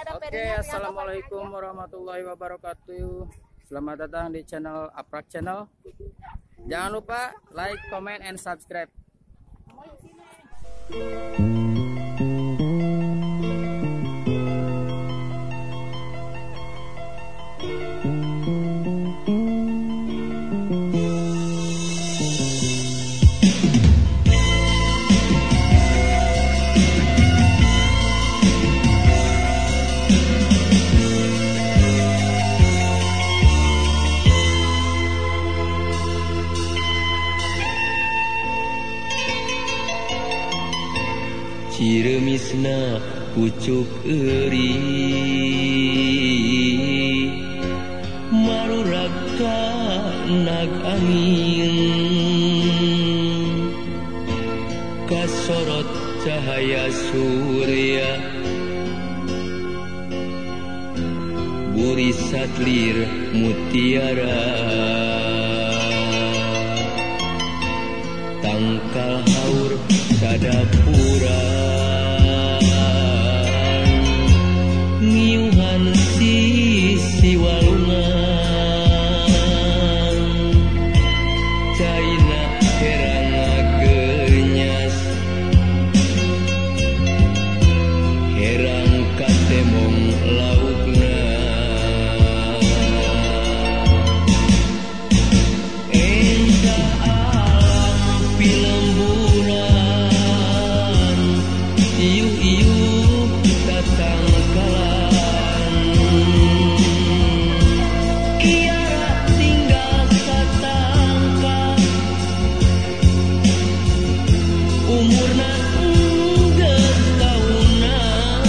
Oke, assalamualaikum warahmatullahi wabarakatuh. Selamat datang di channel Aprak Channel. Jangan lupa like, comment, and subscribe. Ciremisna pucuk euri marurag ka nag angin kasorot cahaya surya buri satlir mutiara tangkal haur sadapura ngiuhan sisi walungan caina herang ngagenyas herang katemong laukna enta alam pilemburan iu-iu datang kalan kiara tinggal satangka umurna geus taunan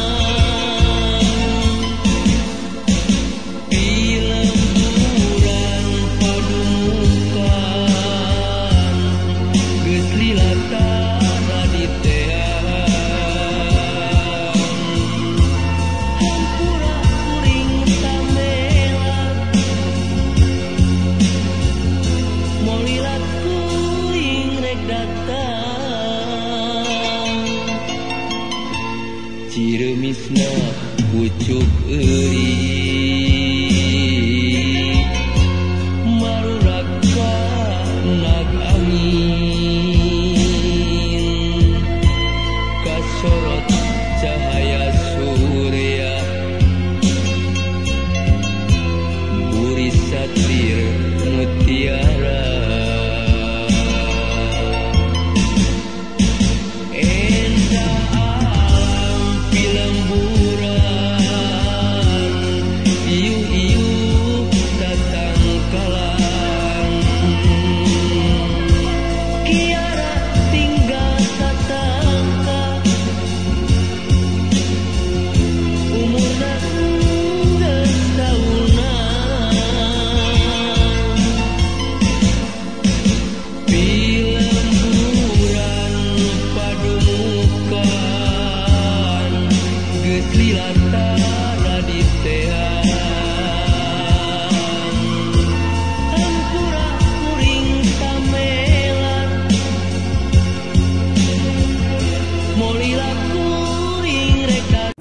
pilemburan padumukan geus lilata raditean hampura kuring tamelan molilat kuring rek datang Ciremisna pucuk euri marurag ka nag angin kasorot cahaya surya buri satlir mutiara enda alam pilemburan iu-iu datang kalan kiara tinggal satangka umurna geus taunan pilemburan padumukan geus lilata raditean hampura kuring tamelan molilat kuring rek datang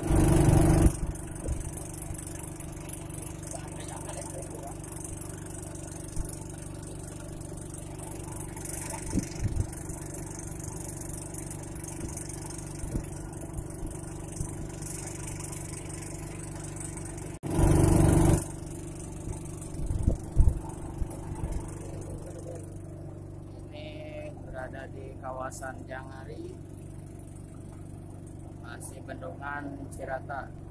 Ini berada di kawasan Janghari, masih Bendungan Cirata.